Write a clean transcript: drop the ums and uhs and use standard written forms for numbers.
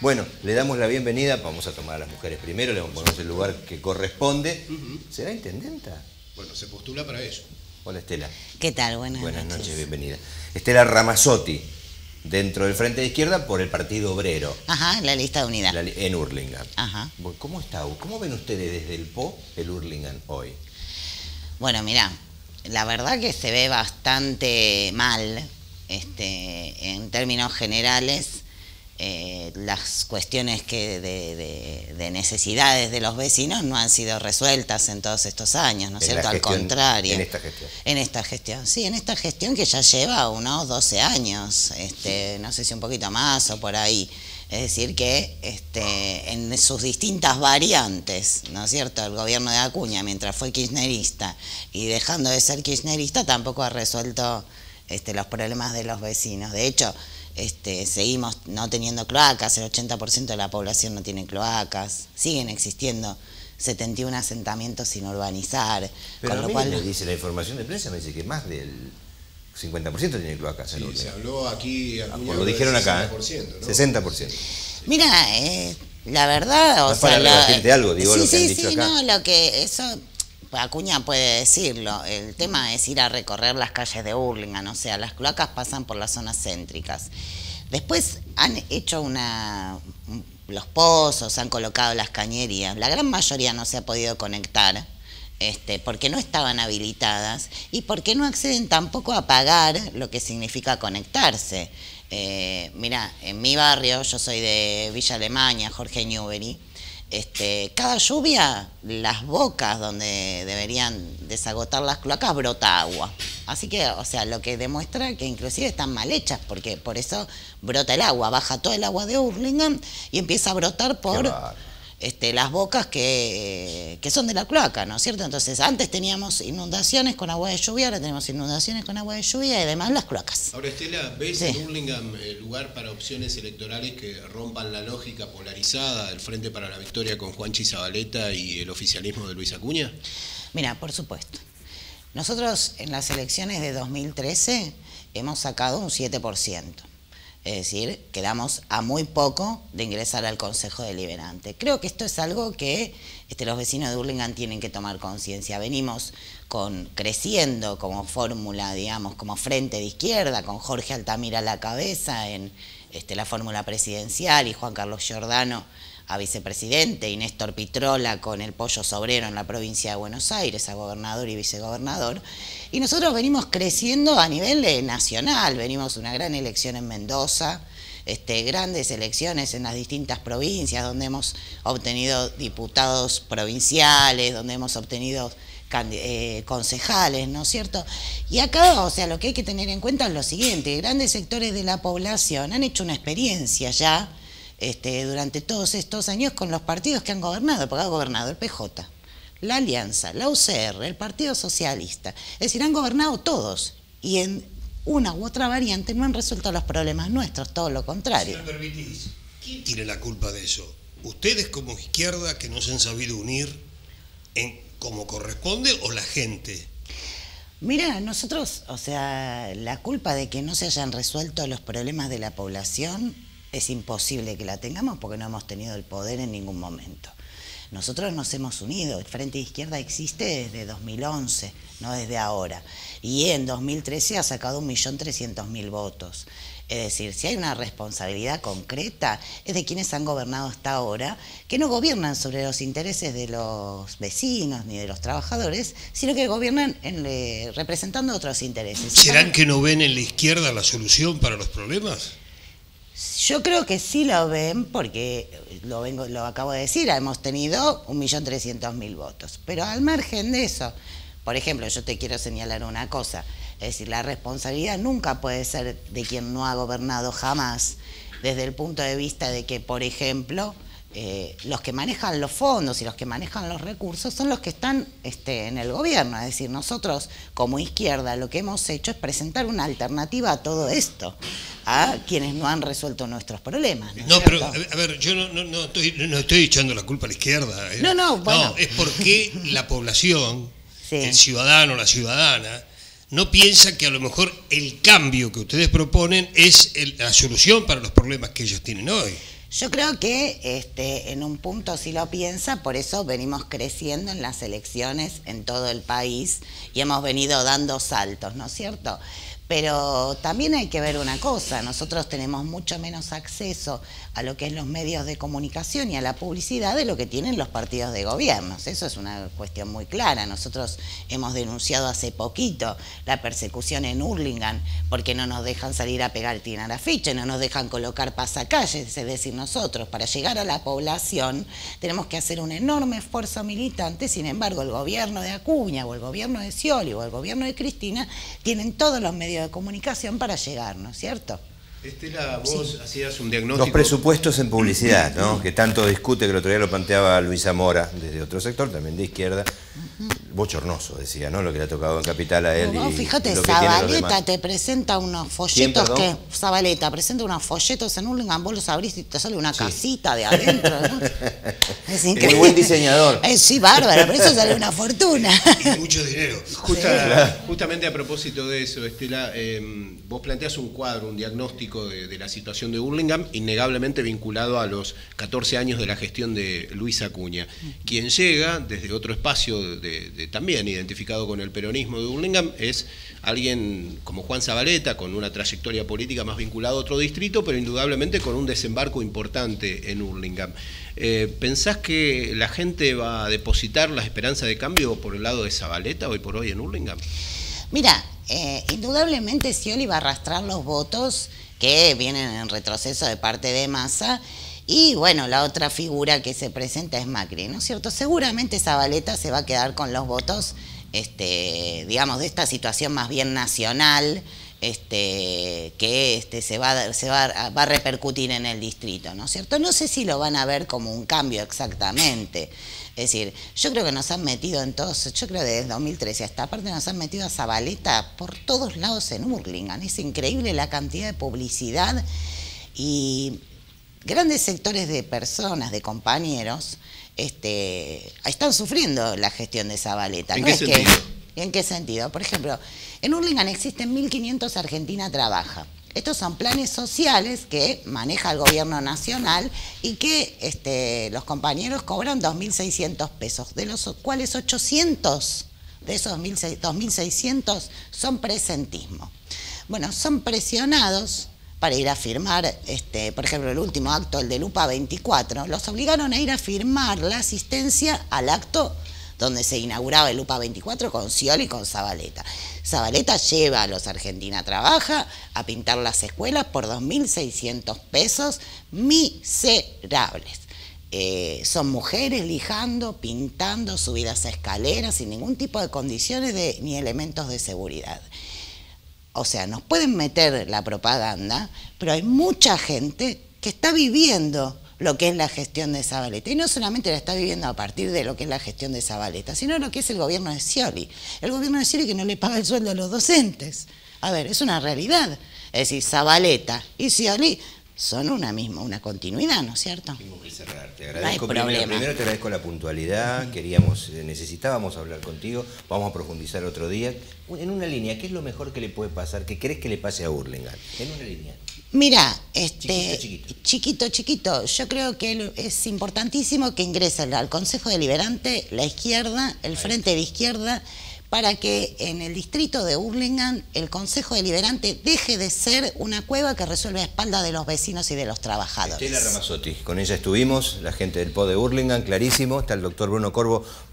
Bueno, le damos la bienvenida, vamos a tomar a las mujeres primero, le vamos a poner el lugar que corresponde. ¿Será intendenta? Bueno, se postula para eso. Hola Estela. ¿Qué tal? Buenas noches, bienvenida. Estela Ramazzotti, dentro del Frente de Izquierda por el Partido Obrero. Ajá, la lista de unidad. En Hurlingham. Ajá. ¿Cómo está? ¿Cómo ven ustedes desde el PO el Hurlingham hoy? Bueno, mirá, la verdad que se ve bastante mal, en términos generales, las cuestiones de necesidades de los vecinos no han sido resueltas en todos estos años, ¿no es cierto? Al contrario. En esta gestión. En esta gestión, sí, en esta gestión que ya lleva unos 12 años, no sé si un poquito más o por ahí. Es decir que en sus distintas variantes, ¿no es cierto? El gobierno de Acuña, mientras fue kirchnerista y dejando de ser kirchnerista, tampoco ha resuelto los problemas de los vecinos. De hecho, seguimos no teniendo cloacas, el 80% de la población no tiene cloacas, siguen existiendo 71 asentamientos sin urbanizar. Pero con a lo mí cual me dice la información de prensa, me dice que más del 50% tiene cloacas. Sí, se habló aquí, lo dijeron acá, 60%, ¿no? 60%. Mira, la verdad, o sea, para rebatirte algo, digo, lo que han dicho acá. No, lo que eso Acuña puede decirlo. El tema es ir a recorrer las calles de Hurlingham, o sea, las cloacas pasan por las zonas céntricas. Después han hecho los pozos, han colocado las cañerías. La gran mayoría no se ha podido conectar, porque no estaban habilitadas y porque no acceden tampoco a pagar lo que significa conectarse. Mira, en mi barrio, yo soy de Villa Alemania, Jorge Newbery, cada lluvia, las bocas donde deberían desagotar las cloacas brota agua. Así que, o sea, lo que demuestra que inclusive están mal hechas, porque por eso brota el agua, baja todo el agua de Hurlingham y empieza a brotar por las bocas que son de la cloaca, ¿no es cierto? Entonces, antes teníamos inundaciones con agua de lluvia, ahora tenemos inundaciones con agua de lluvia y además las cloacas. Ahora, Estela, ¿ves en Hurlingham lugar para opciones electorales que rompan la lógica polarizada del Frente para la Victoria con Juanchi Zabaleta y el oficialismo de Luis Acuña? Mira, por supuesto. Nosotros en las elecciones de 2013 hemos sacado un 7%. Es decir, quedamos a muy poco de ingresar al Consejo Deliberante. Creo que esto es algo que los vecinos de Hurlingham tienen que tomar conciencia. Venimos creciendo como fórmula, digamos, como Frente de Izquierda, con Jorge Altamira a la cabeza en la fórmula presidencial y Juan Carlos Giordano a vicepresidente y Néstor Pitrola con el Pollo Sobrero en la provincia de Buenos Aires, a gobernador y vicegobernador. Y nosotros venimos creciendo a nivel nacional, venimos una gran elección en Mendoza, grandes elecciones en las distintas provincias, donde hemos obtenido diputados provinciales, donde hemos obtenido concejales, ¿no es cierto? Y acá, o sea, lo que hay que tener en cuenta es lo siguiente: grandes sectores de la población han hecho una experiencia ya durante todos estos años con los partidos que han gobernado, porque ha gobernado el PJ, la Alianza, la UCR, el Partido Socialista. Es decir, han gobernado todos y en una u otra variante no han resuelto los problemas nuestros, todo lo contrario. Si me permitís, ¿quién tiene la culpa de eso? ¿Ustedes como izquierda que no se han sabido unir como corresponde o la gente? Mira, nosotros, o sea, la culpa de que no se hayan resuelto los problemas de la población es imposible que la tengamos porque no hemos tenido el poder en ningún momento. Nosotros nos hemos unido, el Frente de Izquierda existe desde 2011, no desde ahora, y en 2013 ha sacado 1.300.000 votos. Es decir, si hay una responsabilidad concreta, es de quienes han gobernado hasta ahora, que no gobiernan sobre los intereses de los vecinos ni de los trabajadores, sino que gobiernan representando otros intereses. ¿Serán que no ven en la izquierda la solución para los problemas? Yo creo que sí lo ven porque, lo acabo de decir, hemos tenido 1.300.000 votos. Pero al margen de eso, por ejemplo, yo te quiero señalar una cosa, es decir, la responsabilidad nunca puede ser de quien no ha gobernado jamás, desde el punto de vista de que, por ejemplo, los que manejan los fondos y los que manejan los recursos son los que están en el gobierno. Es decir, nosotros como izquierda lo que hemos hecho es presentar una alternativa a todo esto, a quienes no han resuelto nuestros problemas. No, pero a ver, yo no estoy echando la culpa a la izquierda. Bueno. No, es porque la población, sí, el ciudadano, la ciudadana, no piensa que a lo mejor el cambio que ustedes proponen es la solución para los problemas que ellos tienen hoy. Yo creo que en un punto sí lo piensa, por eso venimos creciendo en las elecciones en todo el país y hemos venido dando saltos, ¿no es cierto? Pero también hay que ver una cosa, nosotros tenemos mucho menos acceso a lo que es los medios de comunicación y a la publicidad de lo que tienen los partidos de gobierno. Eso es una cuestión muy clara. Nosotros hemos denunciado hace poquito la persecución en Hurlingham porque no nos dejan salir a pegar tirar afiche, no nos dejan colocar pasacalles, es decir, nosotros para llegar a la población tenemos que hacer un enorme esfuerzo militante, sin embargo el gobierno de Acuña o el gobierno de Scioli o el gobierno de Cristina tienen todos los medios de comunicación para llegar, ¿no es cierto? Estela, vos hacías un diagnóstico. Los presupuestos en publicidad, ¿no? Que tanto discute, que el otro día lo planteaba Luisa Mora, desde otro sector, también de izquierda. Bochornoso, decía, ¿no? Lo que le ha tocado en Capital a él. No, y fíjate, lo que tienen los Zabaleta demás. te presenta unos folletos ¿Quién, que. Zabaleta presenta unos folletos en Hurlingham, vos los abrís y te sale una casita de adentro, ¿no? Es increíble. Muy buen diseñador. Sí, bárbaro, pero eso sale una fortuna. Y mucho dinero. Justamente a propósito de eso, Estela, vos planteás un cuadro, un diagnóstico de la situación de Hurlingham, innegablemente vinculado a los 14 años de la gestión de Luis Acuña, quien llega desde otro espacio también identificado con el peronismo de Hurlingham, es alguien como Juan Zabaleta, con una trayectoria política más vinculada a otro distrito, pero indudablemente con un desembarco importante en Hurlingham. ¿Pensás que la gente va a depositar la esperanza de cambio por el lado de Zabaleta hoy por hoy en Hurlingham? Mira, indudablemente Scioli va a arrastrar los votos que vienen en retroceso de parte de Massa. Y bueno, la otra figura que se presenta es Macri, ¿no es cierto? Seguramente Zabaleta se va a quedar con los votos, digamos, de esta situación más bien nacional, que se va a repercutir en el distrito, ¿no es cierto? No sé si lo van a ver como un cambio exactamente. Es decir, yo creo que nos han metido en todos, yo creo que desde 2013 hasta aparte nos han metido a Zabaleta por todos lados en Hurlingham. Es increíble la cantidad de publicidad y grandes sectores de personas, de compañeros, están sufriendo la gestión de Zabaleta. ¿En qué sentido? ¿En qué sentido? Por ejemplo, en Hurlingham existen 1.500 Argentina Trabaja. Estos son planes sociales que maneja el gobierno nacional y que los compañeros cobran 2.600 pesos, de los cuales 800 de esos 2.600 son presentismo. Bueno, son presionados para ir a firmar, por ejemplo, el último acto, el del UPA 24, los obligaron a ir a firmar la asistencia al acto donde se inauguraba el UPA 24 con Scioli y con Zabaleta. Zabaleta lleva a los Argentina Trabaja a pintar las escuelas por 2.600 pesos miserables. Son mujeres lijando, pintando, subidas a escaleras, sin ningún tipo de condiciones ni elementos de seguridad. O sea, nos pueden meter la propaganda, pero hay mucha gente que está viviendo lo que es la gestión de Zabaleta. Y no solamente la está viviendo a partir de lo que es la gestión de Zabaleta, sino lo que es el gobierno de Scioli. El gobierno de Scioli que no le paga el sueldo a los docentes. A ver, es una realidad. Es decir, Zabaleta y Scioli son una continuidad, ¿no es cierto? Tengo que cerrar. Te agradezco. No hay problema. Primero te agradezco la puntualidad. Necesitábamos hablar contigo. Vamos a profundizar otro día. En una línea, ¿qué es lo mejor que le puede pasar? ¿Qué crees que le pase a Hurlingham? En una línea. Mira, Chiquito. yo creo que es importantísimo que ingrese al Consejo Deliberante la izquierda, el Frente de Izquierda, para que en el distrito de Hurlingham el Consejo Deliberante deje de ser una cueva que resuelve a espaldas de los vecinos y de los trabajadores. Estela Ramazzotti, con ella estuvimos, la gente del PO de Hurlingham, clarísimo. Está el doctor Bruno Corvo.